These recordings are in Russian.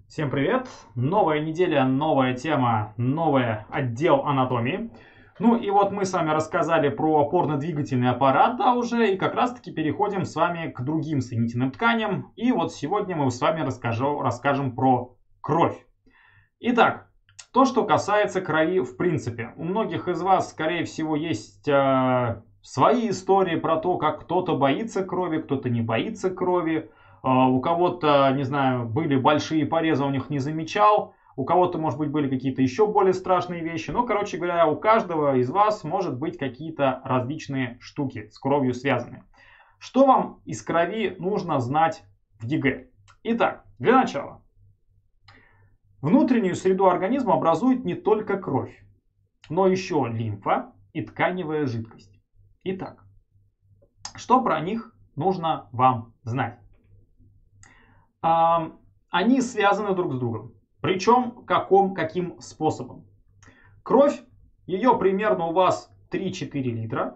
Всем привет! Новая неделя, новая тема, новый отдел анатомии. Ну и вот мы с вами рассказали про опорно-двигательный аппарат, да, уже, и как раз таки переходим с вами к другим соединительным тканям. И вот сегодня мы с вами расскажем про кровь. Итак, то, что касается крови в принципе. У многих из вас, скорее всего, есть свои истории про то, как кто-то боится крови, кто-то не боится крови. У кого-то, не знаю, были большие порезы, у них не замечал. У кого-то, может быть, были какие-то еще более страшные вещи. Но, короче говоря, у каждого из вас может быть какие-то различные штуки с кровью связанные. Что вам из крови нужно знать в ЕГЭ? Итак, для начала. Внутреннюю среду организма образует не только кровь, но еще лимфа и тканевая жидкость. Итак, что про них нужно вам знать? Они связаны друг с другом. Причем каким способом? Кровь, ее примерно у вас 3-4 литра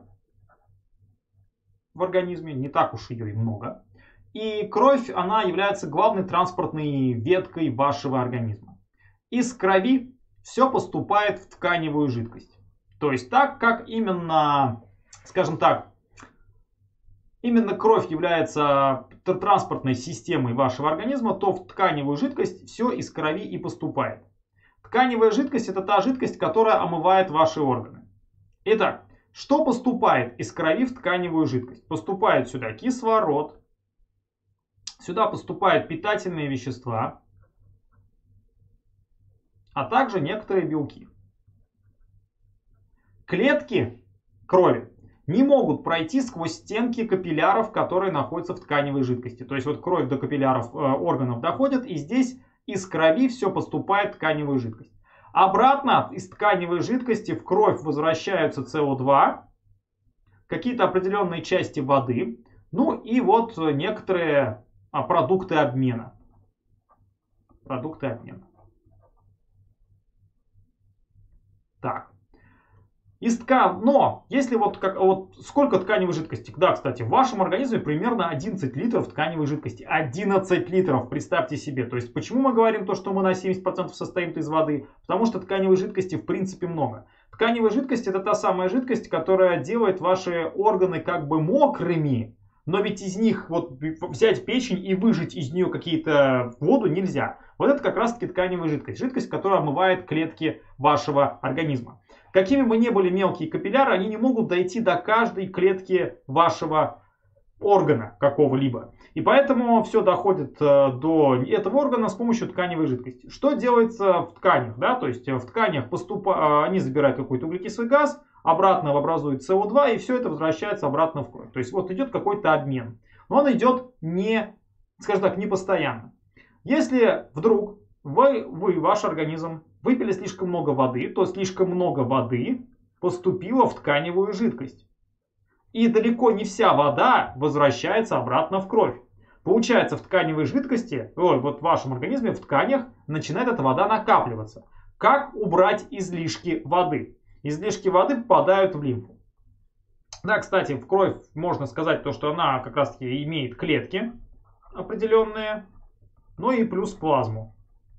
в организме, не так уж ее и много. И кровь, она является главной транспортной веткой вашего организма. Из крови все поступает в тканевую жидкость. То есть так, как именно, скажем так, именно кровь является транспортной системой вашего организма, то в тканевую жидкость все из крови и поступает. Тканевая жидкость — это та жидкость, которая омывает ваши органы. Итак, что поступает из крови в тканевую жидкость? Поступает сюда кислород, сюда поступают питательные вещества, а также некоторые белки. Клетки крови не могут пройти сквозь стенки капилляров, которые находятся в тканевой жидкости. То есть вот кровь до капилляров органов доходит, и здесь из крови все поступает в тканевую жидкость. Обратно из тканевой жидкости в кровь возвращаются СО2, какие-то определенные части воды, ну и вот некоторые продукты обмена. Продукты обмена. Так. Но, если вот сколько тканевой жидкости? Да, кстати, в вашем организме примерно 11 литров тканевой жидкости. 11 литров, представьте себе. То есть, почему мы говорим то, что мы на 70% состоим из воды? Потому что тканевой жидкости в принципе много. Тканевая жидкость — это та самая жидкость, которая делает ваши органы как бы мокрыми. Но ведь из них вот взять печень и выжать из нее какие-то воду нельзя. Вот это как раз таки тканевая жидкость. Жидкость, которая омывает клетки вашего организма. Какими бы ни были мелкие капилляры, они не могут дойти до каждой клетки вашего органа какого-либо. И поэтому все доходит до этого органа с помощью тканевой жидкости. Что делается в тканях? Да? То есть в тканях они забирают какой-то углекислый газ, обратно образуют СО2, и все это возвращается обратно в кровь. То есть вот идет какой-то обмен. Но он идет не, скажем так, не постоянно. Если вдруг ваш организм выпили слишком много воды, то слишком много воды поступило в тканевую жидкость. И далеко не вся вода возвращается обратно в кровь. Получается, в тканевой жидкости, вот в вашем организме, в тканях, начинает эта вода накапливаться. Как убрать излишки воды? Излишки воды попадают в лимфу. Да, кстати, в кровь можно сказать то, что она как раз таки имеет клетки определенные, ну и плюс плазму.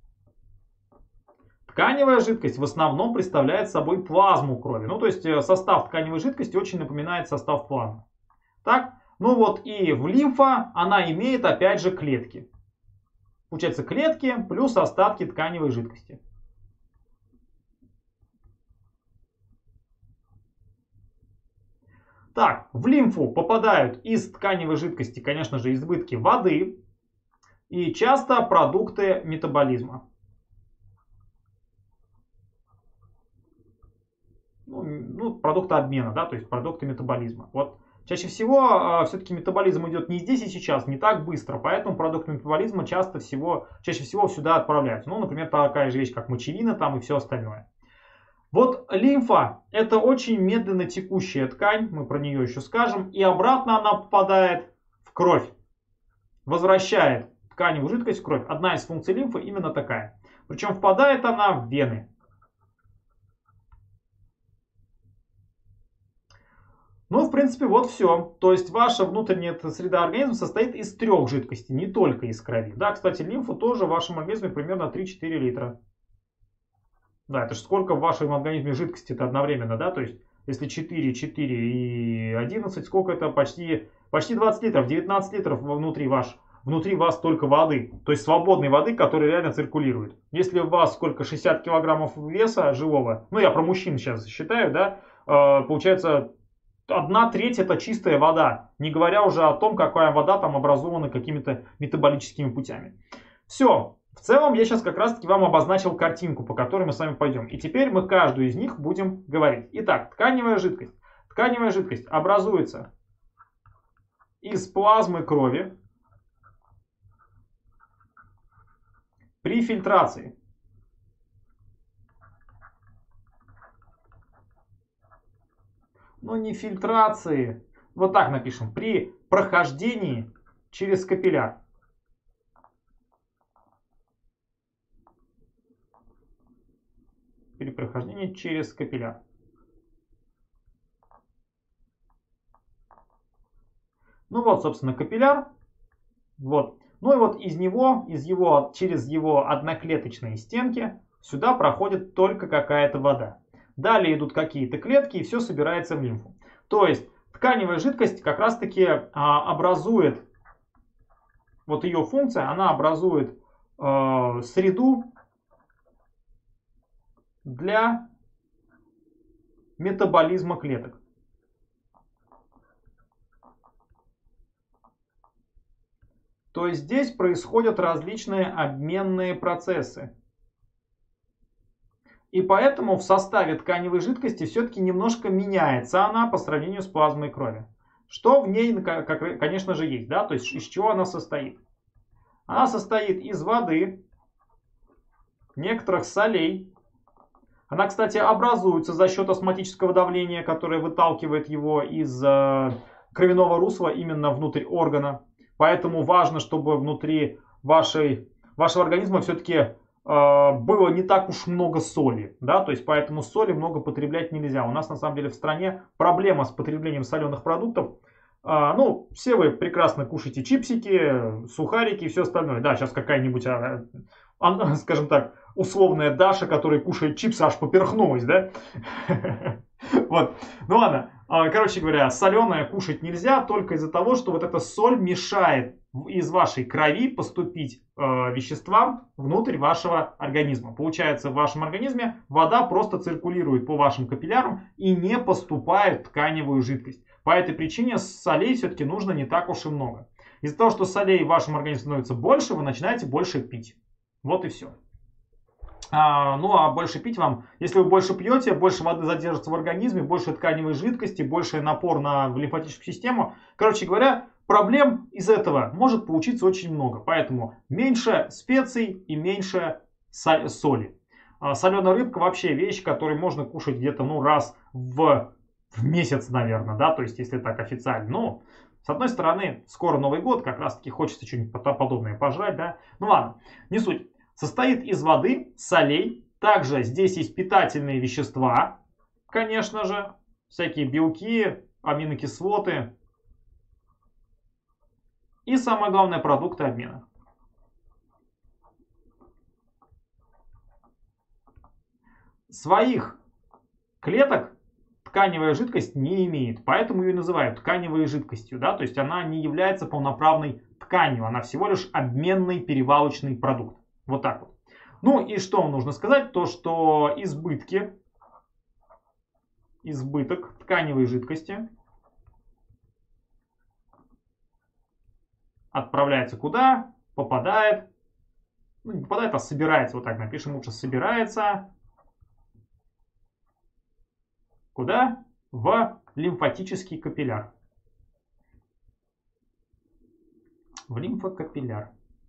Тканевая жидкость в основном представляет собой плазму крови. Ну, то есть состав тканевой жидкости очень напоминает состав плазмы. Так, ну вот и в лимфа она имеет опять же клетки. Получается клетки плюс остатки тканевой жидкости. Так, в лимфу попадают из тканевой жидкости, конечно же, избытки воды и часто продукты метаболизма. Ну, продукты обмена, да, то есть продукты метаболизма. Вот чаще всего все-таки метаболизм идет не здесь и сейчас, не так быстро, поэтому продукты метаболизма чаще всего сюда отправляются. Ну, например, такая же вещь, как мочевина там и все остальное. Вот лимфа — это очень медленно текущая ткань, мы про нее еще скажем, и обратно она попадает в кровь, возвращает тканевую жидкость в кровь. Одна из функций лимфы именно такая. Причем впадает она в вены. Ну, в принципе, вот все. То есть ваша внутренняя среда организма состоит из 3 жидкостей, не только из крови. Да, кстати, лимфу тоже в вашем организме примерно 3-4 литра. Да, это же сколько в вашем организме жидкости-то одновременно, да? То есть, если 4, 4 и 11, сколько это? Почти 20 литров, 19 литров внутри вас только воды. То есть свободной воды, которая реально циркулирует. Если у вас сколько, 60 килограммов веса живого, ну я про мужчин сейчас считаю, да, получается 1/3 это чистая вода. Не говоря уже о том, какая вода там образована какими-то метаболическими путями. Все. В целом я сейчас как раз таки вам обозначил картинку, по которой мы с вами пойдем. И теперь мы каждую из них будем говорить. Итак, тканевая жидкость. Тканевая жидкость образуется из плазмы крови при фильтрации. Но не фильтрации. Вот так напишем. При прохождении через капилляр. При прохождении через капилляр. Ну вот, собственно, капилляр. Вот. Ну и вот через его одноклеточные стенки сюда проходит только какая-то вода. Далее идут какие-то клетки, и все собирается в лимфу. То есть тканевая жидкость как раз таки образует, вот ее функция, она образует среду для метаболизма клеток. То есть здесь происходят различные обменные процессы. И поэтому в составе тканевой жидкости все-таки немножко меняется она по сравнению с плазмой крови. Что в ней, конечно же, есть. Да? То есть из чего она состоит? Она состоит из воды, некоторых солей. Она, кстати, образуется за счет осмотического давления, которое выталкивает его из кровяного русла именно внутрь органа. Поэтому важно, чтобы внутри вашего организма все-таки было не так уж много соли. Да? То есть поэтому соли много потреблять нельзя. У нас на самом деле в стране проблема с потреблением соленых продуктов. Ну, все вы прекрасно кушаете чипсики, сухарики и все остальное. Да, сейчас какая-нибудь, скажем так, условная Даша, которая кушает чипсы, аж поперхнулась, да? Вот, ну ладно. Короче говоря, соленое кушать нельзя только из-за того, что вот эта соль мешает из вашей крови поступить веществам внутрь вашего организма. Получается, в вашем организме вода просто циркулирует по вашим капиллярам и не поступает в тканевую жидкость. По этой причине солей все-таки нужно не так уж и много. Из-за того, что солей в вашем организме становится больше, вы начинаете больше пить. Вот и все. Ну а больше пить вам, если вы больше пьете, больше воды задержится в организме, больше тканевой жидкости, больше напор на лимфатическую систему. Короче говоря, проблем из этого может получиться очень много. Поэтому меньше специй и меньше соли. Соленая рыбка вообще вещь, которую можно кушать где-то раз в месяц, наверное, да, то есть если так официально. Но с одной стороны, скоро Новый год, как раз таки хочется что-нибудь подобное пожрать, да. Ну ладно, не суть. Состоит из воды, солей. Также здесь есть питательные вещества, конечно же. Всякие белки, аминокислоты. И самое главное, продукты обмена. Своих клеток тканевая жидкость не имеет. Поэтому ее и называют тканевой жидкостью. Да? То есть она не является полноправной тканью. Она всего лишь обменный перевалочный продукт. Вот так вот. Ну и что вам нужно сказать? То, что избыток тканевой жидкости отправляется куда? Попадает. Ну не попадает, а собирается. Вот так напишем лучше. Собирается. Куда? В лимфатический капилляр. В лимфокапилляр.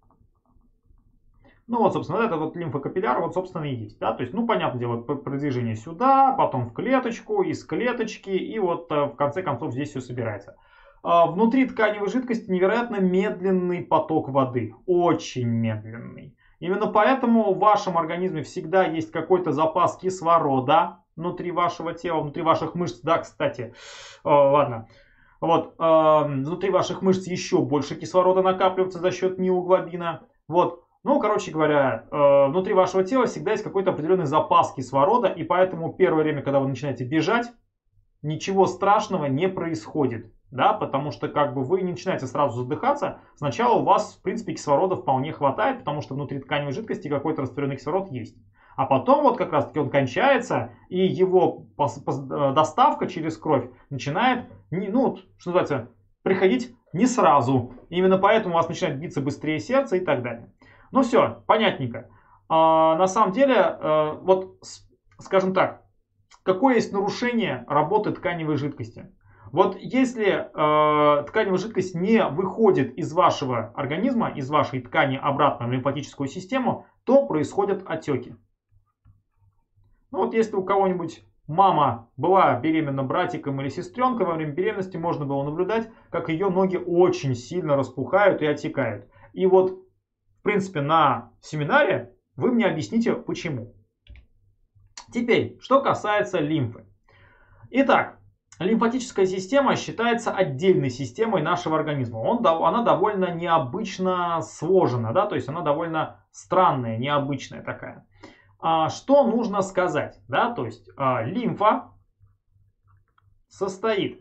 Ну вот, собственно, вот этот вот лимфокапилляр, вот, собственно, и есть. Да? То есть, ну, понятное дело, продвижение сюда, потом в клеточку, из клеточки, и вот в конце концов здесь все собирается. Внутри тканевой жидкости невероятно медленный поток воды. Очень медленный. Именно поэтому в вашем организме всегда есть какой-то запас кислорода. внутри вашего тела, внутри ваших мышц, да, кстати, ладно. Вот, внутри ваших мышц еще больше кислорода накапливается за счет миоглобина. Вот, ну, короче говоря, внутри вашего тела всегда есть какой-то определенный запас кислорода, и поэтому первое время, когда вы начинаете бежать, ничего страшного не происходит. Да, потому что как бы вы не начинаете сразу задыхаться, сначала у вас в принципе кислорода вполне хватает, потому что внутри тканевой жидкости какой-то растворенный кислород есть. А потом вот как раз таки он кончается, и его доставка через кровь начинает, ну, что называется, приходить не сразу. Именно поэтому у вас начинает биться быстрее сердце и так далее. Ну все, понятненько. На самом деле, вот скажем так, какое есть нарушение работы тканевой жидкости? Вот если тканевая жидкость не выходит из вашего организма, из вашей ткани обратно в лимфатическую систему, то происходят отеки. Ну вот если у кого-нибудь мама была беременна братиком или сестренкой, во время беременности можно было наблюдать, как ее ноги очень сильно распухают и отекают. И вот, в принципе, на семинаре вы мне объясните, почему. Теперь, что касается лимфы. Итак, лимфатическая система считается отдельной системой нашего организма. Она довольно необычно сложена, да, то есть она довольно странная, необычная такая. Что нужно сказать? Да, то есть лимфа состоит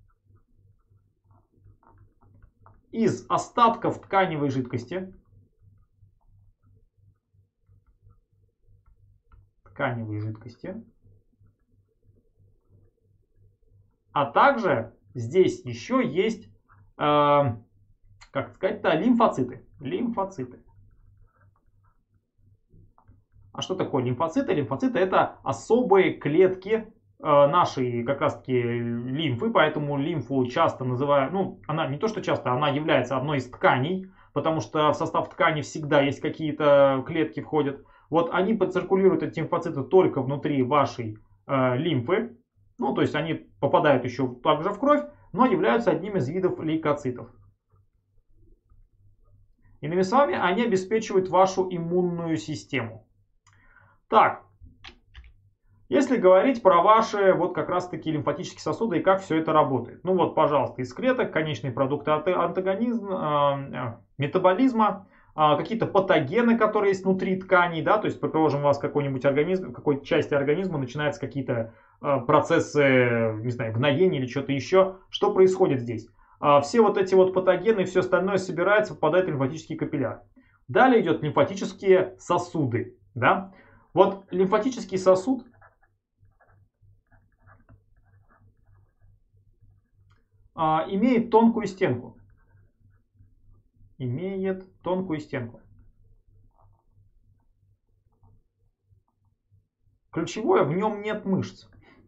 из остатков тканевой жидкости, а также здесь еще есть, как сказать-то, лимфоциты. А что такое лимфоциты? Лимфоциты — это особые клетки нашей как раз таки лимфы, поэтому лимфу часто называют, ну, она не то что часто, она является одной из тканей, потому что в состав ткани всегда есть какие-то клетки входят. Вот они поциркулируют, эти лимфоциты, только внутри вашей лимфы. Ну, то есть они попадают еще также в кровь, но являются одним из видов лейкоцитов. Иными словами, они обеспечивают вашу иммунную систему. Так, если говорить про ваши вот как раз таки лимфатические сосуды и как все это работает. Ну вот, пожалуйста, из клеток конечные продукты метаболизма, какие-то патогены, которые есть внутри тканей, да, то есть, предположим, у вас какой-нибудь организм, в какой-то части организма начинаются какие-то процессы, не знаю, гноения или что-то еще. Что происходит здесь? Все вот эти вот патогены и все остальное собирается, попадает в лимфатический капилляр. Далее идет лимфатические сосуды, да. Вот лимфатический сосуд имеет тонкую стенку. Ключевое, в нем нет мышц.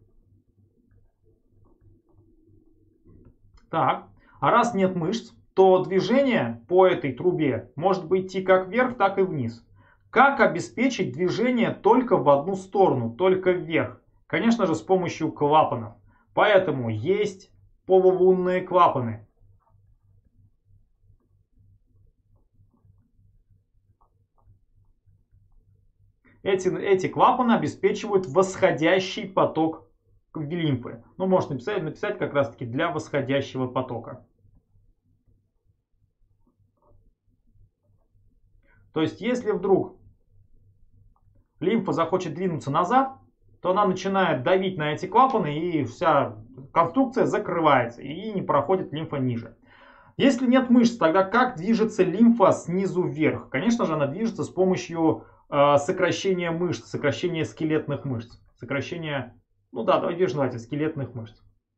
Так, а раз нет мышц, то движение по этой трубе может идти как вверх, так и вниз. Как обеспечить движение только в одну сторону, только вверх? Конечно же, с помощью клапанов. Поэтому есть полулунные клапаны. Эти клапаны обеспечивают восходящий поток лимфы. Ну, можно написать как раз таки для восходящего потока. То есть, если вдруг лимфа захочет двинуться назад, то она начинает давить на эти клапаны, и вся конструкция закрывается, и не проходит лимфа ниже. Если нет мышц, тогда как движется лимфа снизу вверх? Конечно же, она движется с помощью сокращения мышц, сокращения скелетных мышц. Сокращение, ну да, давайте называйте скелетных мышц.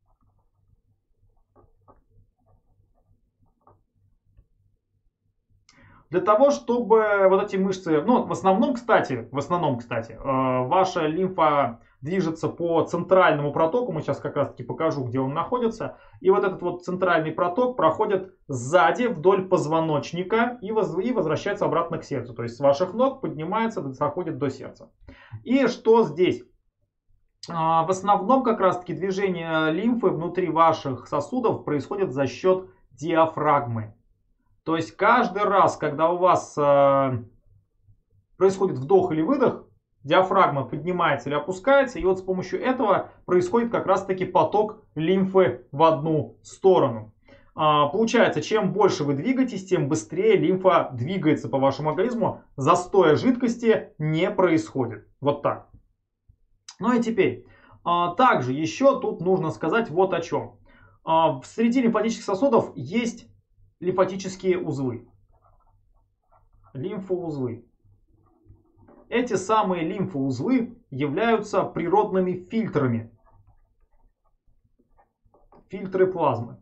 Для того, чтобы вот эти мышцы, ну, в основном, кстати, ваша лимфа движется по центральному протоку, мы сейчас как раз таки покажу, где он находится, и вот этот вот центральный проток проходит сзади вдоль позвоночника и возвращается обратно к сердцу, то есть с ваших ног поднимается, доходит до сердца. И что здесь? В основном как раз таки движение лимфы внутри ваших сосудов происходит за счет диафрагмы. То есть каждый раз, когда у вас происходит вдох или выдох, диафрагма поднимается или опускается, и вот с помощью этого происходит как раз-таки поток лимфы в одну сторону. Получается, чем больше вы двигаетесь, тем быстрее лимфа двигается по вашему организму, застоя жидкости не происходит. Вот так. Ну и теперь, также еще тут нужно сказать вот о чем. Среди лимфатических сосудов есть лимфатические узлы. Лимфоузлы. Эти самые лимфоузлы являются природными фильтрами. Фильтры плазмы.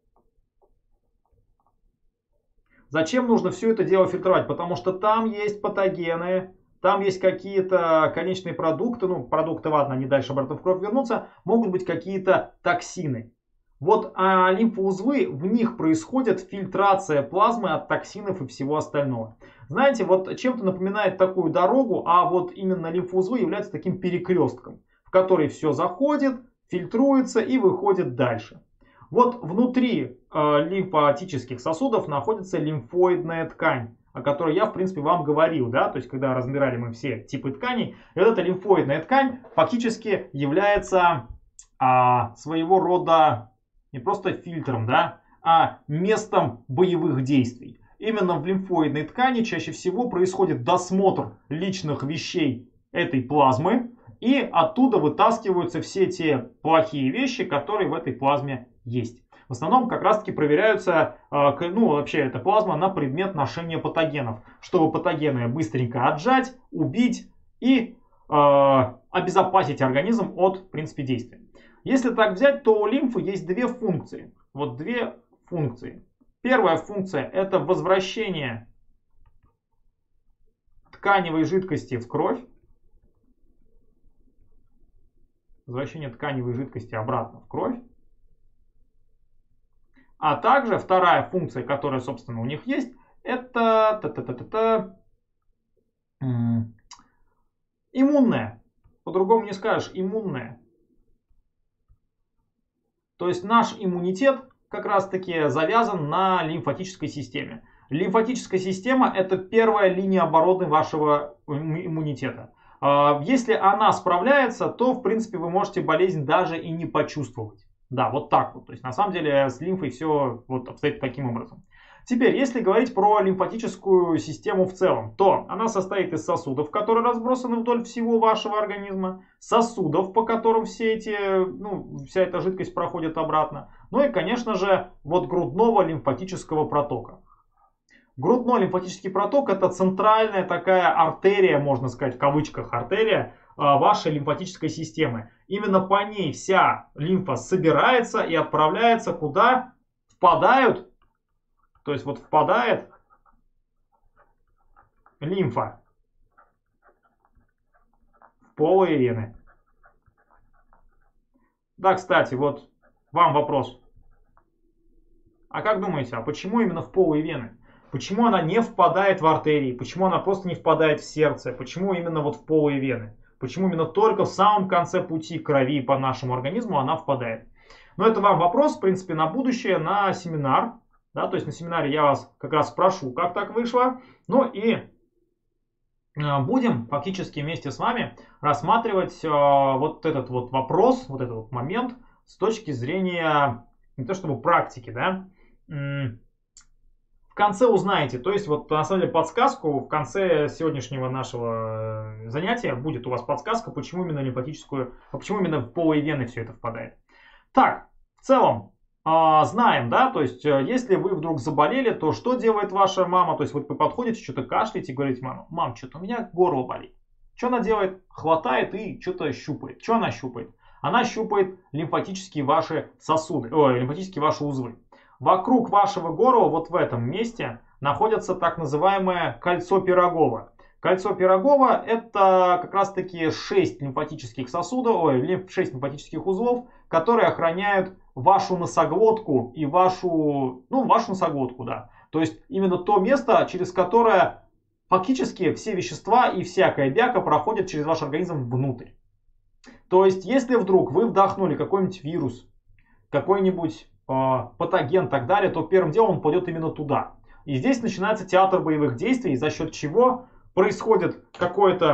Зачем нужно все это дело фильтровать? Потому что там есть патогены, там есть какие-то конечные продукты, ну продукты, ладно, они дальше обратно в кровь вернутся, могут быть какие-то токсины. Вот лимфоузлы, в них происходит фильтрация плазмы от токсинов и всего остального. Знаете, вот чем-то напоминает такую дорогу, а вот именно лимфоузлы являются таким перекрестком, в который все заходит, фильтруется и выходит дальше. Вот внутри лимфатических сосудов находится лимфоидная ткань, о которой я, в принципе, вам говорил, да, то есть, когда разбирали мы все типы тканей, и вот эта лимфоидная ткань фактически является своего рода не просто фильтром, да, а местом боевых действий. Именно в лимфоидной ткани чаще всего происходит досмотр личных вещей этой плазмы, и оттуда вытаскиваются все те плохие вещи, которые в этой плазме есть. В основном как раз таки проверяются, ну вообще эта плазма на предмет ношения патогенов, чтобы патогены быстренько отжать, убить и обезопасить организм от, в принципе, действия. Если так взять, то у лимфы есть две функции. Вот две функции. Первая функция — это возвращение тканевой жидкости в кровь. Возвращение тканевой жидкости обратно в кровь. А также вторая функция, которая, собственно, у них есть, это иммунная. По-другому не скажешь, иммунная. То есть наш иммунитет как раз таки завязан на лимфатической системе. Лимфатическая система — это первая линия обороны вашего иммунитета. Если она справляется, то в принципе вы можете болезнь даже и не почувствовать. Да, вот так вот. То есть на самом деле с лимфой все вот обстоит таким образом. Теперь, если говорить про лимфатическую систему в целом, то она состоит из сосудов, которые разбросаны вдоль всего вашего организма, сосудов, по которым вся эта жидкость проходит обратно, ну и, конечно же, вот грудного лимфатического протока. Грудной лимфатический проток — это центральная такая артерия, можно сказать в кавычках артерия, вашей лимфатической системы. Именно по ней вся лимфа собирается и отправляется куда? Впадает. То есть вот впадает лимфа в полые вены. Да, кстати, вот вам вопрос. А как думаете, а почему именно в полые вены? Почему она не впадает в артерии? Почему она просто не впадает в сердце? Почему именно вот в полые вены? Почему именно только в самом конце пути крови по нашему организму она впадает? Но это вам вопрос, в принципе, на будущее, на семинар. Да, то есть на семинаре я вас как раз спрошу, как так вышло. Ну и будем фактически вместе с вами рассматривать вот этот вот вопрос, вот этот вот момент с точки зрения не то чтобы практики, да. В конце узнаете, то есть вот на самом деле подсказку в конце сегодняшнего нашего занятия будет у вас подсказка, почему именно лимфатическую, почему именно в полые вены все это впадает. Так, в целом знаем, да, то есть если вы вдруг заболели, то что делает ваша мама? То есть вот вы подходите, что-то кашляете и говорите: мам, что-то у меня горло болит. Что она делает? Хватает и что-то щупает. Что она щупает? Она щупает лимфатические ваши сосуды, лимфатические ваши узлы. Вокруг вашего горла, вот в этом месте, находится так называемое кольцо Пирогова. Кольцо Пирогова — это как раз таки 6 лимфатических сосудов, 6 лимфатических узлов, которые охраняют вашу носоглотку и вашу носоглотку, да. То есть именно то место, через которое фактически все вещества и всякая бяка проходят через ваш организм внутрь. То есть если вдруг вы вдохнули какой-нибудь вирус, какой-нибудь патоген и так далее, то первым делом он пойдет именно туда. И здесь начинается театр боевых действий, за счет чего происходит какое-то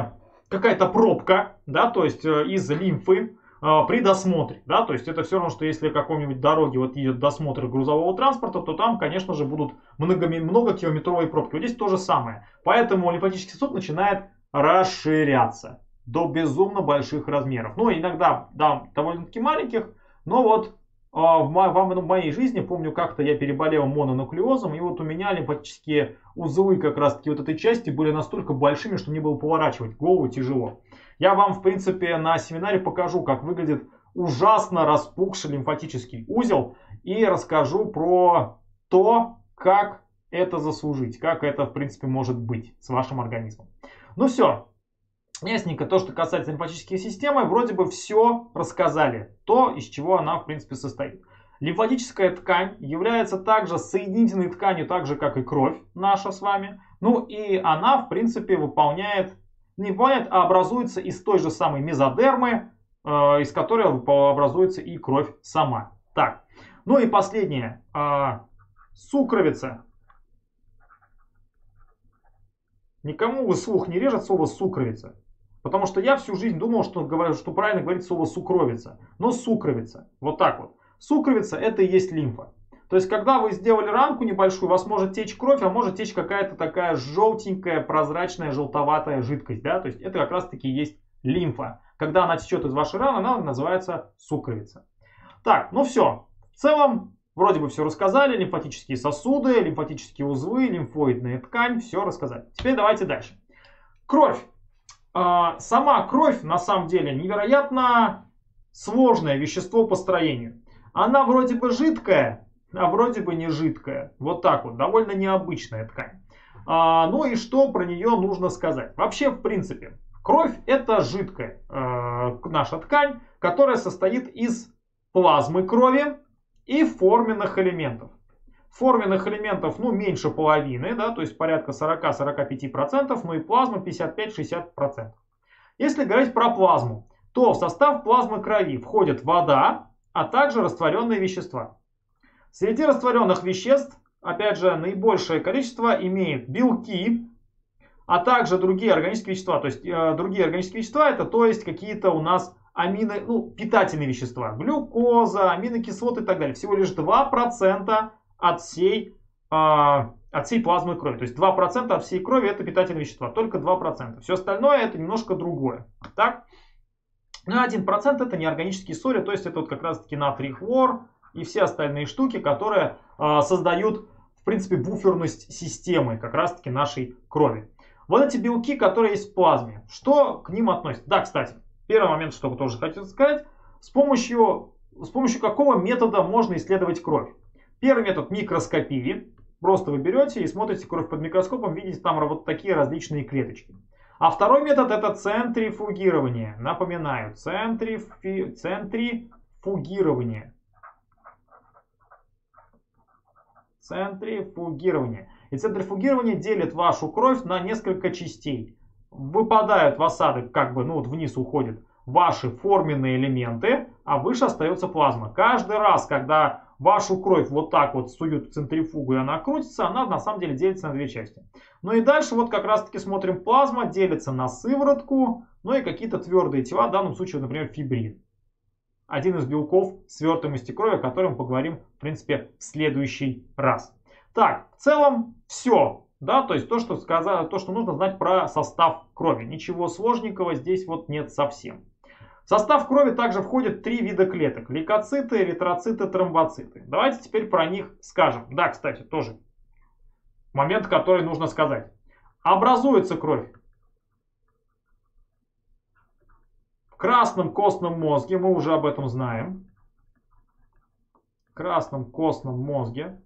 какая-то пробка, да, то есть из лимфы при досмотре, да, то есть это все равно, что если в какой-нибудь дороге вот идет досмотр грузового транспорта, то там, конечно же, будут многокилометровые пробки. Вот здесь то же самое. Поэтому лимфатический сосуд начинает расширяться до безумно больших размеров. Ну, иногда, да, довольно-таки маленьких, но вот в моей жизни, помню, как-то я переболел мононуклеозом, и вот у меня лимфатические узлы как раз-таки вот этой части были настолько большими, что не было поворачивать голову тяжело. Я вам, в принципе, на семинаре покажу, как выглядит ужасно распухший лимфатический узел, и расскажу про то, как это заслужить, как это, в принципе, может быть с вашим организмом. Ну все. Ясненько, то, что касается лимфатической системы, вроде бы все рассказали. То, из чего она, в принципе, состоит. Лимфатическая ткань является также соединительной тканью, так же, как и кровь наша с вами. Ну и она, в принципе, не выполняет, а образуется из той же самой мезодермы, из которой образуется и кровь сама. Так, ну и последнее. Сукровица. Никому слух не режет слово сукровица. Потому что я всю жизнь думал, что правильно говорить слово сукровица. Но сукровица. Вот так вот. Сукровица это и есть лимфа. То есть, когда вы сделали ранку небольшую, у вас может течь кровь, а может течь какая-то такая желтенькая, прозрачная, желтоватая жидкость. Да? То есть, это как раз таки есть лимфа. Когда она течет из вашей раны, она называется сукровица. Так, ну все. В целом, вроде бы все рассказали. Лимфатические сосуды, лимфатические узлы, лимфоидная ткань. Все рассказали. Теперь давайте дальше. Кровь. Сама кровь, на самом деле, невероятно сложное вещество по строению. Она вроде бы жидкая, а вроде бы не жидкая. Вот так вот, довольно необычная ткань. Ну и что про нее нужно сказать? Вообще, в принципе, кровь это жидкая наша ткань, которая состоит из плазмы крови и форменных элементов. Форменных элементов, ну, меньше половины, да, то есть порядка 40-45%, ну и плазма 55-60%. Если говорить про плазму, то в состав плазмы крови входит вода, а также растворенные вещества. Среди растворенных веществ, опять же, наибольшее количество имеет белки, а также другие органические вещества. То есть другие органические вещества это то есть какие-то у нас питательные вещества. Глюкоза, аминокислоты и так далее. Всего лишь 2% от всей плазмы крови. То есть 2% от всей крови это питательные вещества. Только 2%. Все остальное это немножко другое. Так? Ну 1% это неорганические соли. То есть это вот как раз таки натрий, хлор и все остальные штуки, которые создают в принципе буферность системы как раз таки нашей крови. Вот эти белки, которые есть в плазме. Что к ним относится? Да, кстати, первый момент, что тоже хотел сказать. С помощью какого метода можно исследовать кровь? Первый метод микроскопии. Просто вы берете и смотрите кровь под микроскопом, видите там вот такие различные клеточки. А второй метод это центрифугирование. Напоминаю, центрифугирование. Центрифугирование. И центрифугирование делит вашу кровь на несколько частей. Выпадают в осадок, как бы, вниз уходят ваши форменные элементы, а выше остается плазма. Каждый раз, когда вашу кровь вот так вот суют в центрифугу и она крутится, она на самом деле делится на две части. Ну и дальше вот как раз таки смотрим, плазма делится на сыворотку, ну и какие-то твердые тела, в данном случае, например, фибрин. Один из белков свертываемости крови, о котором поговорим, в принципе, в следующий раз. Так, в целом все. Да, то есть то, что нужно знать про состав крови. Ничего сложненького здесь вот нет совсем. В состав крови также входят 3 вида клеток. Лейкоциты, эритроциты, тромбоциты. Давайте теперь про них скажем. Да, кстати, тоже момент, который нужно сказать. Образуется кровь в красном костном мозге. Мы уже об этом знаем. В красном костном мозге.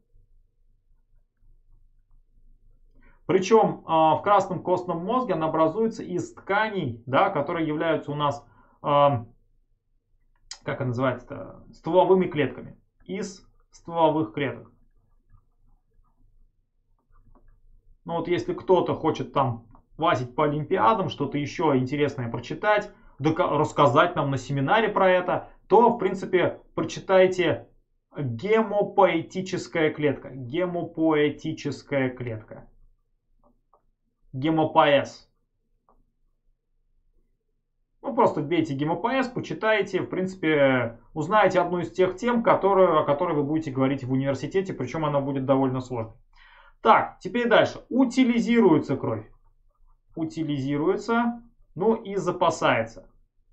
Причем в красном костном мозге она образуется из тканей, да, которые являются у нас, как это называется, стволовыми клетками. Из стволовых клеток. Ну вот если кто-то хочет там лазить по олимпиадам, что-то еще интересное прочитать, рассказать нам на семинаре про это, то в принципе прочитайте гемопоэтическая клетка. Гемопоэтическая клетка. Гемопоэз. Ну, просто вбейте ГемоПС, почитайте, в принципе, узнаете одну из тех тем, о которой вы будете говорить в университете, причем она будет довольно сложной. Так, теперь дальше. Утилизируется кровь. Утилизируется, ну и запасается.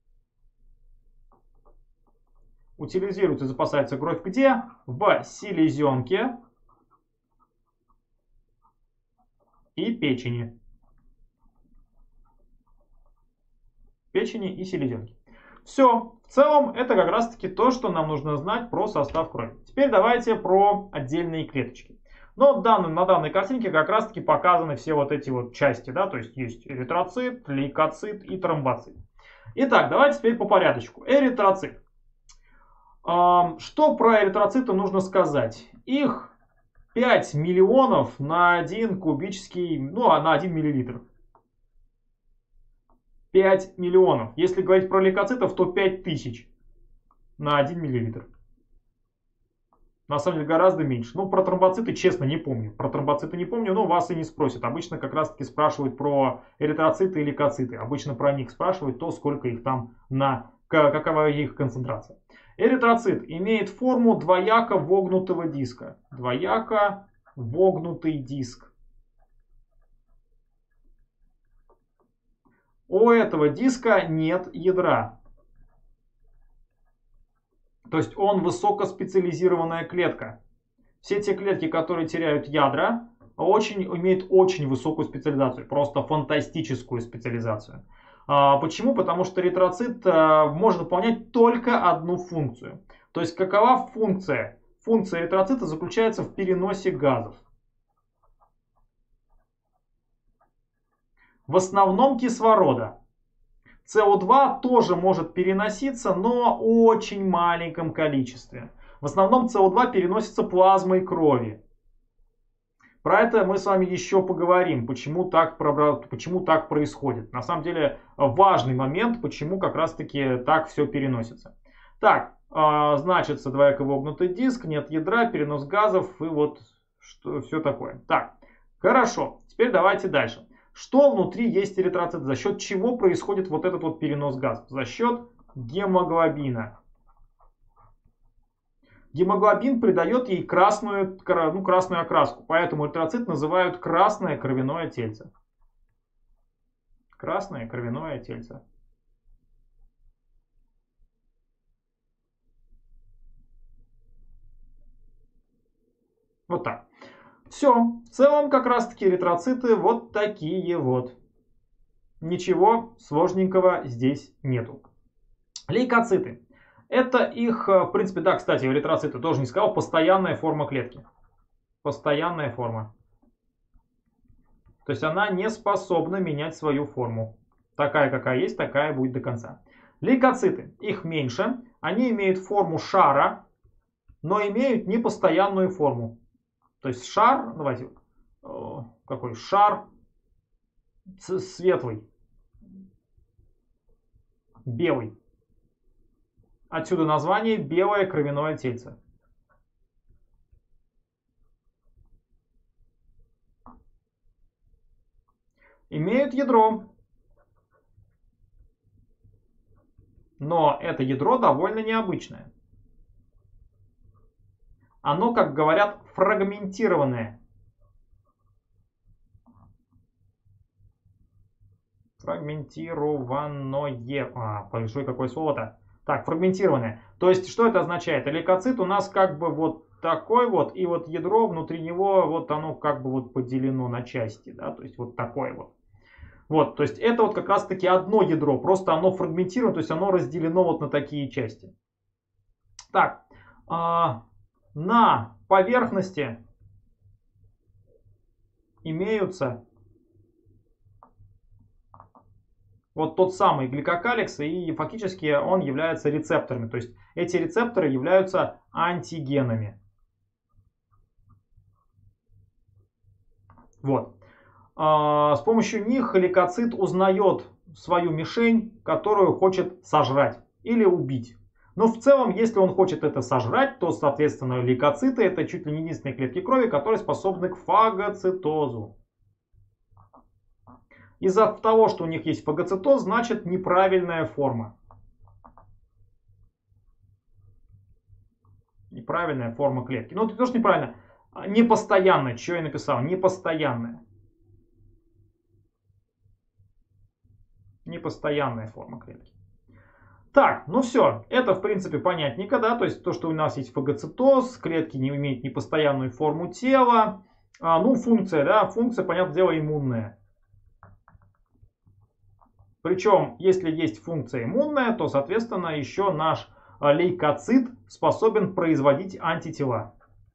Утилизируется и запасается кровь где? В селезенке и печени. Печени и селезенки. Все. В целом, это как раз таки то, что нам нужно знать про состав крови. Теперь давайте про отдельные клеточки. Но на данной картинке как раз таки показаны все вот эти вот части, да, то есть есть эритроцит, лейкоцит и тромбоцит. Итак, давайте теперь по порядочку. Эритроцит. Что про эритроциты нужно сказать? Их 5 миллионов на 1 кубический, на 1 миллилитр. 5 миллионов. Если говорить про лейкоцитов, то 5000 на 1 миллилитр. На самом деле гораздо меньше. Ну, про тромбоциты, честно, не помню. Про тромбоциты не помню, но вас и не спросят. Обычно как раз таки спрашивают про эритроциты и лейкоциты. Обычно про них спрашивают то, сколько их там какова их концентрация. Эритроцит имеет форму двояко вогнутого диска. Двояко вогнутый диск. У этого диска нет ядра. То есть он высокоспециализированная клетка. Все те клетки, которые теряют ядра, имеют очень высокую специализацию. Просто фантастическую специализацию. Почему? Потому что эритроцит может выполнять только одну функцию. То есть какова функция? Функция эритроцита заключается в переносе газов. В основном кислорода. СО2 тоже может переноситься, но в очень маленьком количестве. В основном СО2 переносится плазмой крови. Про это мы с вами еще поговорим, почему так происходит. На самом деле важный момент, почему как раз таки так все переносится. Так, значится двояко вогнутый диск, нет ядра, перенос газов и вот все такое. Так, хорошо, теперь давайте дальше. Что внутри есть эритроцит? За счет чего происходит вот этот вот перенос газов? За счет гемоглобина. Гемоглобин придает ей красную окраску, поэтому эритроцит называют красное кровяное тельце. Красное кровяное тельце. Вот так. Все. В целом как раз таки эритроциты вот такие вот. Ничего сложненького здесь нету. Лейкоциты. Это их, в принципе, да, кстати, эритроциты тоже не сказал, постоянная форма клетки. Постоянная форма. То есть она не способна менять свою форму. Такая, какая есть, такая будет до конца. Лейкоциты. Их меньше. Они имеют форму шара, но имеют непостоянную форму. То есть шар, давайте, какой шар светлый, белый. Отсюда название белое кровяное тельце. Имеют ядро. Но это ядро довольно необычное. Оно, как говорят, фрагментированное. Фрагментированное. Большое какое слово-то. Так, фрагментированное. То есть, что это означает? Лейкоцит у нас как бы вот такой вот, и вот ядро внутри него, вот оно как бы вот поделено на части, да, то есть вот такое вот. Вот, то есть это вот как раз таки одно ядро, просто оно фрагментировано, то есть оно разделено вот на такие части. Так, на поверхности имеются вот тот самый гликокаликс, и фактически он является рецепторами. То есть эти рецепторы являются антигенами. Вот. С помощью них лейкоцит узнает свою мишень, которую хочет сожрать или убить. Но в целом, если он хочет это сожрать, то, соответственно, лейкоциты это чуть ли не единственные клетки крови, которые способны к фагоцитозу. Из-за того, что у них есть фагоцитоз, значит неправильная форма. Неправильная форма клетки. Ну, это тоже неправильно. Непостоянная. Что я написал? Непостоянная. Непостоянная форма клетки. Так, ну все. Это, в принципе, понятненько, да? То есть, то, что у нас есть фагоцитоз, клетки не имеют непостоянную форму тела. Ну, функция, да? Функция, понятное дело, иммунная. Причем, если есть функция иммунная, то, соответственно, еще наш лейкоцит способен производить антитела.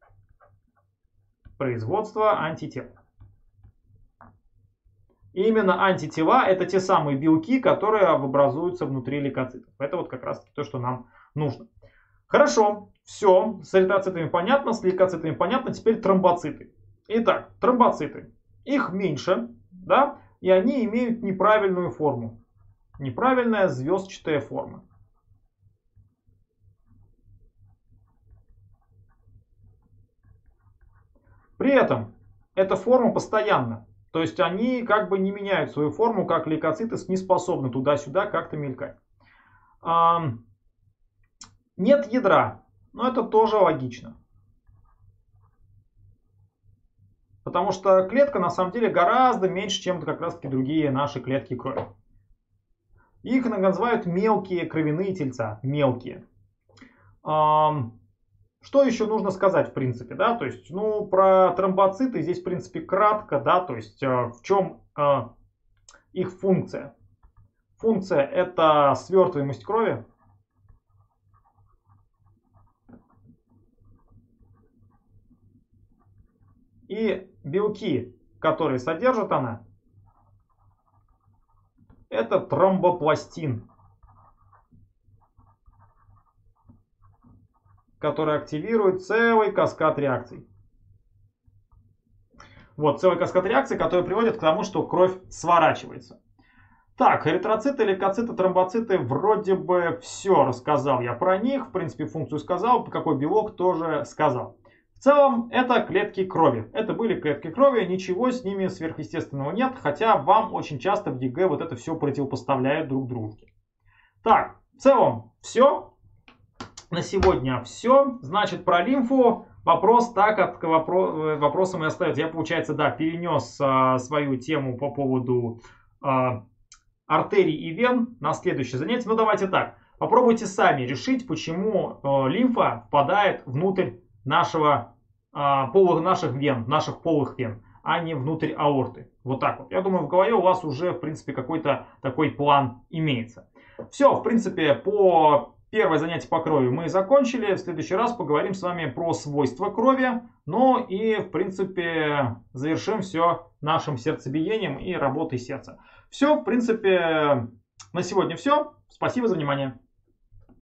Производство антител. И именно антитела — это те самые белки, которые образуются внутри лейкоцитов. Это вот как раз то, что нам нужно. Хорошо, все, с эритроцитами понятно, с лейкоцитами понятно, теперь тромбоциты. Итак, тромбоциты. Их меньше, да, и они имеют неправильную форму. Неправильная звездчатая форма. При этом эта форма постоянна. То есть они как бы не меняют свою форму, как лейкоциты не способны туда-сюда как-то мелькать. Нет ядра, но это тоже логично. Потому что клетка на самом деле гораздо меньше, чем как раз таки другие наши клетки крови. Их называют мелкие кровяные тельца. Мелкие. Что еще нужно сказать, в принципе, да, то есть, ну, про тромбоциты здесь, в принципе, кратко, да, то есть, в чем их функция? Функция — это свертываемость крови. И белки, которые содержит она, это тромбопластин, который активирует целый каскад реакций. Вот, целый каскад реакций, который приводит к тому, что кровь сворачивается. Так, эритроциты, лейкоциты, тромбоциты, вроде бы все рассказал я про них. В принципе, функцию сказал, какой белок тоже сказал. В целом, это клетки крови. Это были клетки крови, ничего с ними сверхъестественного нет, хотя вам очень часто в ЕГЭ вот это все противопоставляют друг дружке. Так, в целом, все. На сегодня все. Значит, про лимфу вопрос так от вопросом и остается. Я, получается, да, перенес свою тему по поводу артерий и вен на следующее занятие. Ну, давайте так. Попробуйте сами решить, почему лимфа впадает внутрь наших вен, наших полых вен, а не внутрь аорты. Вот так вот. Я думаю, в голове у вас уже, в принципе, какой-то такой план имеется. Все, в принципе, по первое занятие по крови мы закончили. В следующий раз поговорим с вами про свойства крови. Ну и, в принципе, завершим все нашим сердцебиением и работой сердца. Все, в принципе, на сегодня все. Спасибо за внимание.